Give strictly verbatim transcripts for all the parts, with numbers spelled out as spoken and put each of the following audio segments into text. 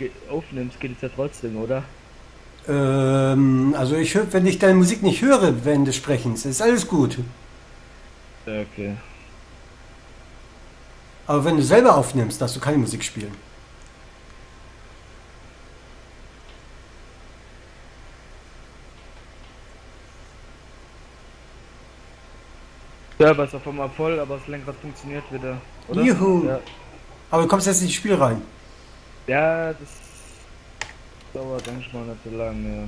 ge aufnimmst, geht es ja trotzdem, oder? Ähm, also ich höre, wenn ich deine Musik nicht höre während des Sprechens, ist alles gut. Ja, okay. Aber wenn du selber aufnimmst, darfst du keine Musik spielen. Server ist auf einmal voll, aber das Lenkrad funktioniert wieder, oder? Juhu. Ja. Aber du kommst jetzt ins Spiel rein. Ja, das dauert manchmal nicht so lange.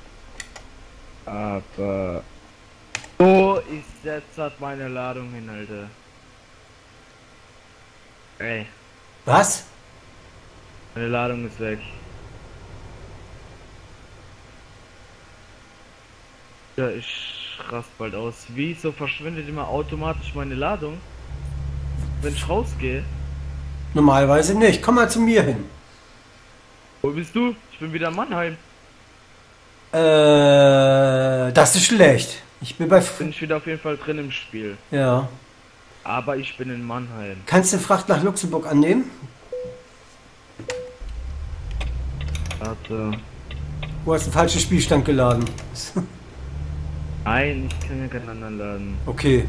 Aber wo ist jetzt hat meine Ladung hin, Alter? Ey, Was? meine Ladung ist weg. Ja, ich rast bald aus. Wieso verschwindet immer automatisch meine Ladung, wenn ich rausgehe? Normalerweise nicht. Komm mal zu mir hin. Wo bist du? Ich bin wieder in Mannheim. Äh, das ist schlecht. Ich bin bei... F Bin ich wieder auf jeden Fall drin im Spiel. ja. Aber ich bin in Mannheim. Kannst du Fracht nach Luxemburg annehmen? Warte. Du hast einen falschen Spielstand geladen. Nein, ich kann ja keinen anderen laden. Okay.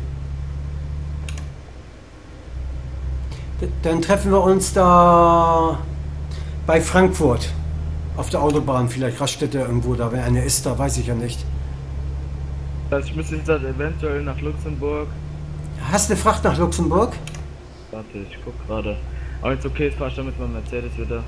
D dann treffen wir uns da bei Frankfurt. Auf der Autobahn, vielleicht Raststätte irgendwo, da wenn eine ist, da weiß ich ja nicht. Also ich müsste jetzt halt eventuell nach Luxemburg. Hast du eine Fracht nach Luxemburg? Warte, ich guck gerade. Aber jetzt okay, ist fahr ich dann mit meinem Mercedes wieder.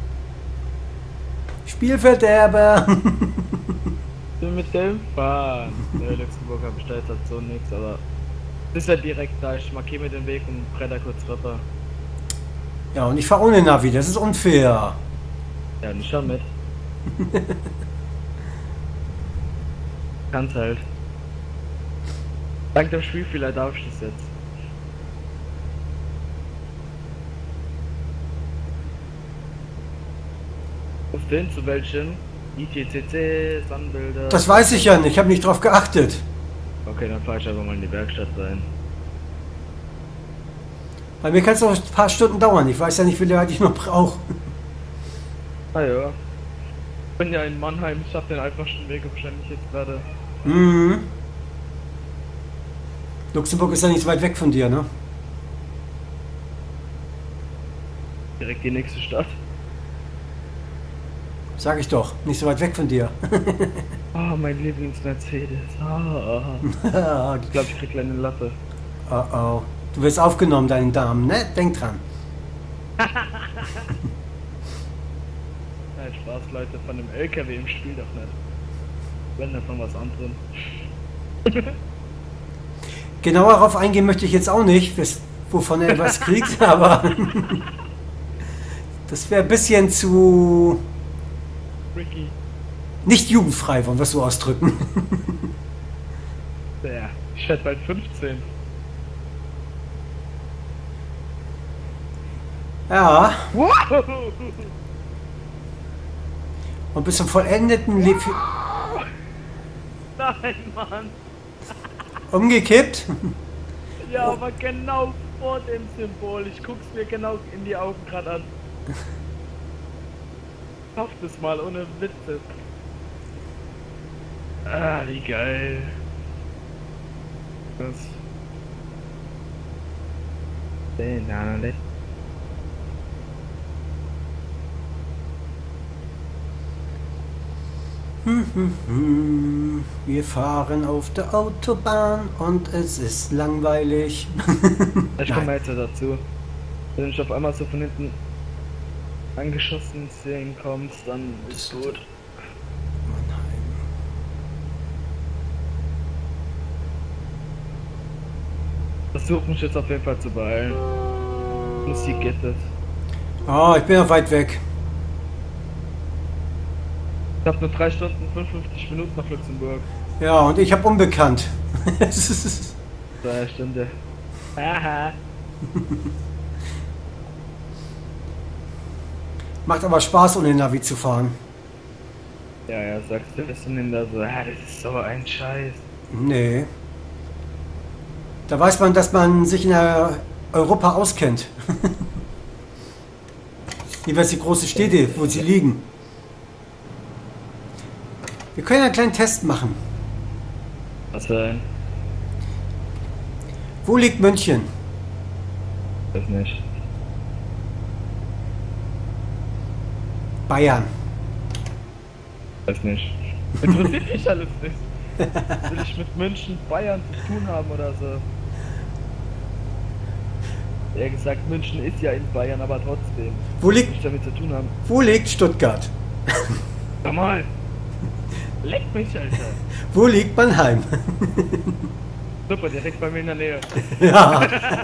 Spielverderber! Ich will mit dem fahren. Ja, Luxemburg habe ich da jetzt halt so nichts, aber ist ja direkt da. Ich markiere mir den Weg und bretter kurz rüber. Ja, und ich fahre ohne Navi, das ist unfair. Ja, nicht schon mit. Kann's halt. Dank dem Spielfehler darf ich das jetzt. Auf den zu welchen? I T C C, Sonnenbilder. Das weiß ich ja nicht, ich habe nicht drauf geachtet. Okay, dann fahr ich aber mal in die Werkstatt rein. Bei mir kann es noch ein paar Stunden dauern, ich weiß ja nicht, wie lange ich noch brauche. Ah ja. Ich bin ja in Mannheim, ich hab den einfachsten Weg wahrscheinlich jetzt gerade. Mhm. Luxemburg ist ja nicht so weit weg von dir, ne? Direkt die nächste Stadt. Sag ich doch, nicht so weit weg von dir. Ah, oh, mein Lieblings-Mercedes. Ah, ich glaube, ich krieg kleine Latte. Oh oh. Du wirst aufgenommen, deinen Damen, ne? Denk dran. Nein, Spaß, Leute, von dem L K W im Spiel doch nicht. Wenn nicht von was anderem. Genauer darauf eingehen möchte ich jetzt auch nicht, wovon er was kriegt, aber das wäre ein bisschen zu Ricky. nicht jugendfrei, wollen wir es so ausdrücken. Ja, ich werde bald fünfzehn. Ja, Wow. und bis zum vollendeten Leb Nein, Mann. umgekippt. Ja, aber genau vor dem Symbol. Ich guck's mir genau in die Augen gerade an. Kauf das mal ohne Witze. Ah, wie geil. Das. Den, na, na, Wir fahren auf der Autobahn und es ist langweilig. ich komme jetzt dazu. Wenn ich auf einmal so von hinten angeschossen sehen kommst, dann ist gut. Versuch mich jetzt auf jeden Fall zu beeilen. Musik geht es. Oh, ich bin ja weit weg. Ich habe nur drei Stunden fünfundfünfzig Minuten nach Luxemburg. Ja, und ich habe unbekannt. Zwei Stunden. Aha. Macht aber Spaß, ohne Navi zu fahren. Ja, ja, sagst du das und da so, ah, das ist so ein Scheiß. Nee. Da weiß man, dass man sich in der Europa auskennt. Jeweils die großen Städte, wo sie liegen. Wir können einen kleinen Test machen. Was denn? Wo liegt München? Weiß nicht. Bayern. Weiß nicht. Interessiert mich alles nicht. Will ich mit München, Bayern zu tun haben oder so? Eher gesagt, München ist ja in Bayern, aber trotzdem. Wo liegt, Was ich damit zu tun haben. wo liegt Stuttgart? Sag mal! Leck mich, Alter! Wo liegt Mannheim? Super, direkt bei mir in der Nähe. Ja.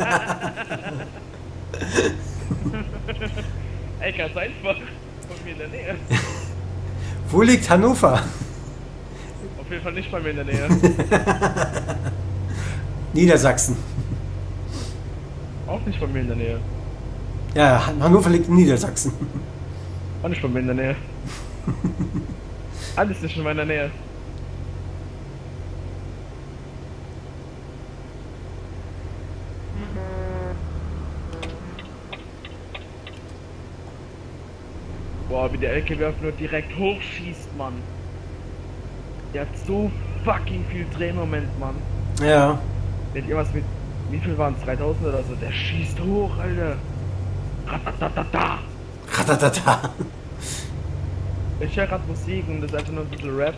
Ey, ganz einfach. Von mir in der Nähe. Wo liegt Hannover? Auf jeden Fall nicht bei mir in der Nähe. Niedersachsen. Auch nicht bei mir in der Nähe. Ja, Han- Hannover liegt in Niedersachsen. Auch nicht bei mir in der Nähe. Alles nicht in meiner Nähe. Boah, wie der L K W einfach nur direkt hochschießt, Mann. Der hat so fucking viel Drehmoment, Mann. Ja. Der hat irgendwas mit, wie viel waren es, dreitausend oder so? Der schießt hoch, Alter. Ratatatata. Ratatata. Ich höre gerade Musik und das ist einfach nur ein bisschen Rap.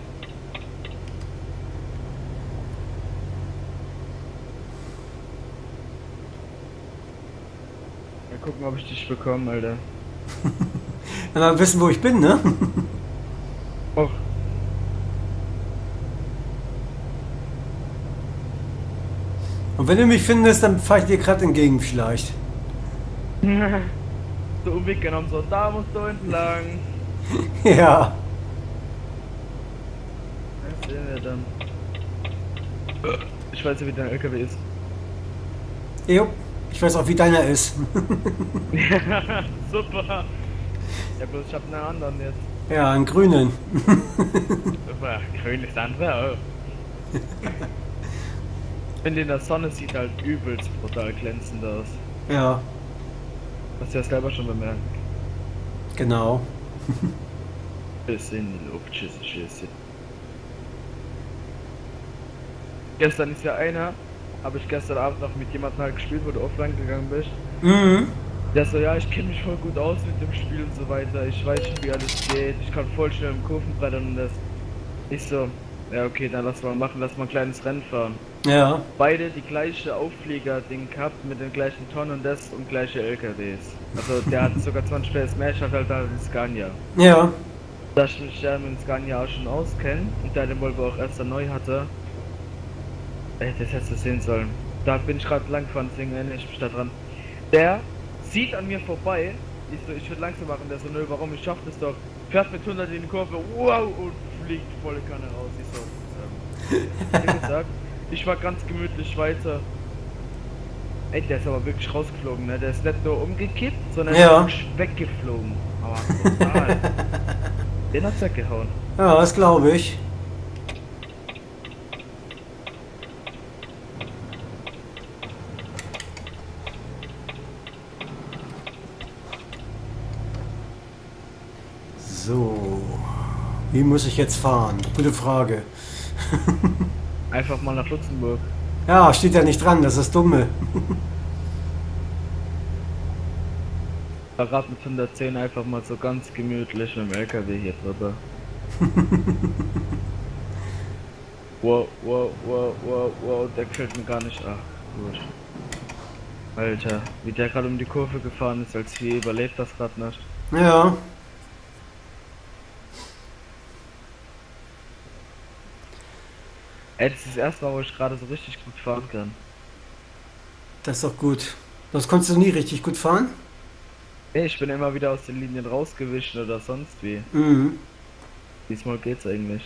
Mal gucken, ob ich dich bekomme, Alter. Wenn wir wissen, wo ich bin, ne? Och. Und wenn du mich findest, dann fahre ich dir gerade entgegen vielleicht. So Umweg genommen, so da musst du entlang. Ja. Was sehen wir dann? Ich weiß ja, wie dein L K W ist. Jo. Ich weiß auch, wie deiner ist. Super. Ja, bloß ich hab einen anderen jetzt. Ja, einen grünen. Super, grün ist andere auch. Wenn in der Sonne sieht halt übelst brutal glänzend aus. Ja, Hast du ja selber schon bemerkt. genau. Bis in die Luft, schieße, schieße. Gestern ist ja einer, habe ich gestern Abend noch mit jemandem halt gespielt, wo du offline gegangen bist. Mhm. Der so, ja, ich kenne mich voll gut aus mit dem Spiel und so weiter. Ich weiß schon, wie alles geht. Ich kann voll schnell im Kurven brettern und das. Ich so, ja, okay, dann lass mal machen, lass mal ein kleines Rennen fahren. Ja. Beide die gleiche Auflieger-Ding gehabt mit den gleichen Tonnen und das und gleiche L K Ws. Also der hat sogar zwanzig P S mehr, ich hatte halt da den Scania. Ja. Da ich mich ja mit dem Scania auch schon auskenne und der den Volvo auch erst neu hatte, ey, das hättest du sehen sollen. Da bin ich gerade lang gefahren, deswegen erinnere ich mich da dran. Der sieht an mir vorbei, ich so, ich würde langsam machen, der so, nö, warum, ich schaff das doch. Fährt mit hundert in die Kurve, wow, und fliegt volle Kanne raus. Ich so, ähm, wie gesagt, ich war ganz gemütlich weiter. Ey, der ist aber wirklich rausgeflogen, ne? Der ist nicht nur umgekippt, sondern Ja. wirklich weggeflogen. Aber total. Den hat's weggehauen. Ja, das glaube ich. So. Wie muss ich jetzt fahren? Gute Frage. Einfach mal nach Luxemburg. Ja, steht ja nicht dran, das ist dumme. Fahrrad mit hundertzehn einfach mal so ganz gemütlich mit dem L K W hier drüber. Wow, wow, wow, wow, wow, der gefällt mir gar nicht. Ach, gut. Alter, wie der gerade um die Kurve gefahren ist, als hier überlebt das Rad nicht. Ja. Ey, das ist das erste Mal, wo ich gerade so richtig gut fahren kann. Das ist doch gut. Das konntest du nie richtig gut fahren? Ey, ich bin immer wieder aus den Linien rausgewischt oder sonst wie. Mhm. Diesmal geht's eigentlich.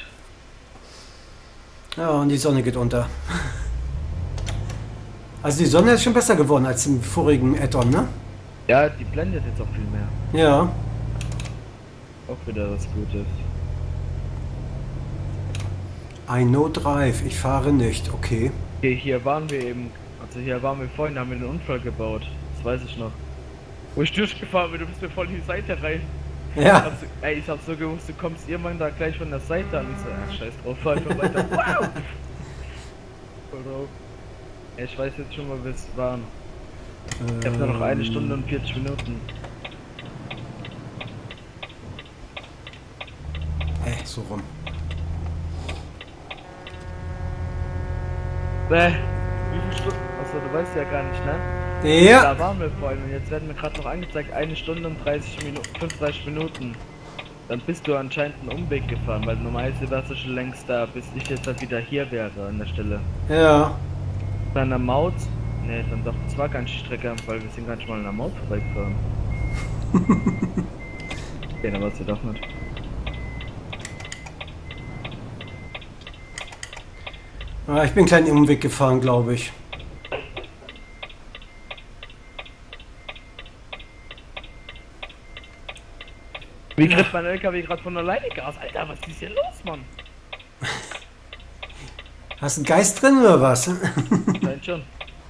Ja, und die Sonne geht unter. Also die Sonne ist schon besser geworden als im vorigen Add-on, ne? Ja, die blendet jetzt auch viel mehr. Ja. Auch wieder was Gutes. I no drive, ich fahre nicht, okay. Hier, hier waren wir eben, also hier waren wir vorhin, haben wir einen Unfall gebaut. Das weiß ich noch. Wo ich durchgefahren bin, du bist mir voll in die Seite rein. Ich Ja. hab so, ey, ich hab so gewusst, du kommst irgendwann da gleich von der Seite an. Ich so, ja, scheiß drauf, fahr einfach weiter. Wow! Voll drauf. Ey, ich weiß jetzt schon mal, wie es waren. Ich hab nur noch eine Stunde und vierzig Minuten. Äh, so rum. Bäh, wie viele Stunden? Achso, du weißt ja gar nicht, ne? Ja. Da waren wir vorhin und jetzt werden mir gerade noch angezeigt, eine Stunde und dreißig Minuten, fünfunddreißig Minuten. Dann bist du anscheinend einen Umweg gefahren, weil normalerweise wärst du schon längst da, bis ich jetzt halt wieder hier wäre an der Stelle. Ja. Dann der Maut, ne, dann doch, das war gar nicht die Strecke, weil wir sind gar nicht mal an der Maut vorbeigefahren. Okay, dann warst du doch nicht. Ah, ich bin einen kleinen Umweg gefahren, glaube ich. Wie kriegt mein L K W gerade von alleine Gas? Alter, was ist hier los, Mann? Hast du einen Geist drin oder was? Scheint schon.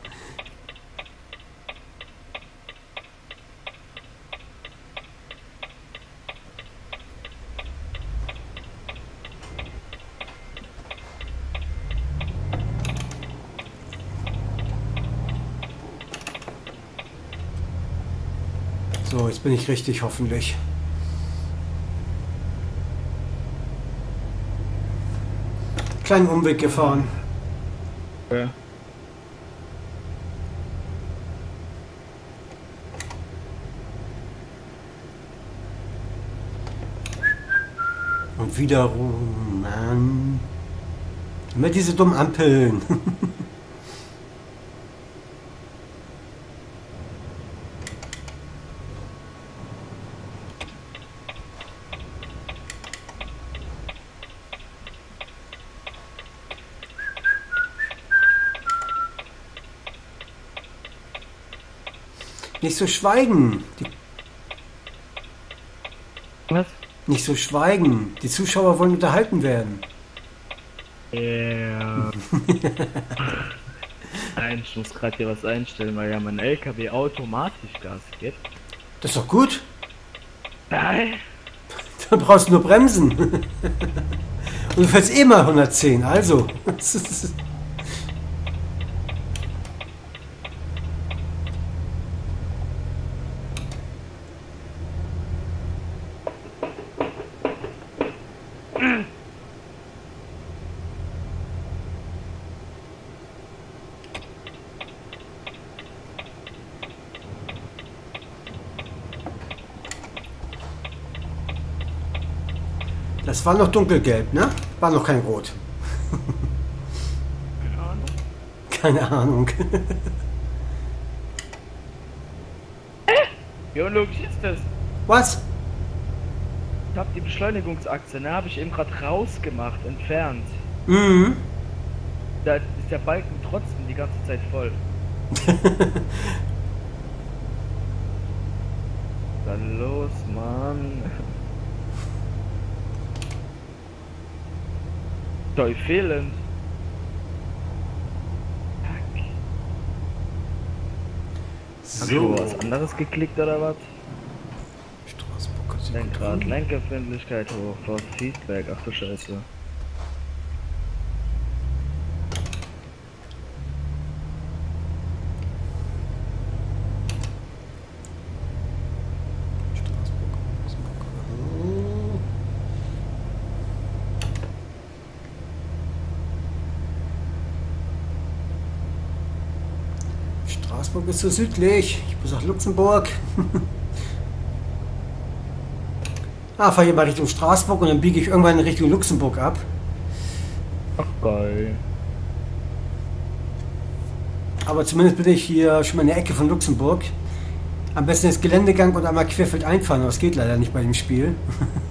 So, jetzt bin ich richtig, hoffentlich. Kleinen Umweg gefahren. Ja. Und wieder rum, Mann. Immer diese dummen Ampeln. Nicht so schweigen. Die, Was? nicht so schweigen. Die Zuschauer wollen unterhalten werden. Ja. Nein, ich muss gerade hier was einstellen, weil ja mein L K W automatisch Gas gibt. Das ist doch gut. Nein. Dann brauchst du nur bremsen. Und du fährst eh mal hundertzehn, also. Das war noch dunkelgelb, ne? War noch kein Rot. Keine Ahnung. Keine Ahnung. Wie unlogisch ist das? Was? Ich habe die Beschleunigungsachse, ne, habe ich eben gerade rausgemacht, entfernt. Mhm. Da ist der Balken trotzdem die ganze Zeit voll. Dann los, Mann. Teufelen. Hast du So. was anderes geklickt oder was? Straßburger Lenkrad, Lenkempfindlichkeit hoch, Force Feedback, ach du Scheiße. Straßburg ist so südlich. Ich muss nach Luxemburg. Ah, fahre hier mal Richtung Straßburg und dann biege ich irgendwann in Richtung Luxemburg ab. Ach geil. Aber zumindest bin ich hier schon mal in der Ecke von Luxemburg. Am besten ist Geländegang und einmal querfeld einfahren, aber das geht leider nicht bei dem Spiel.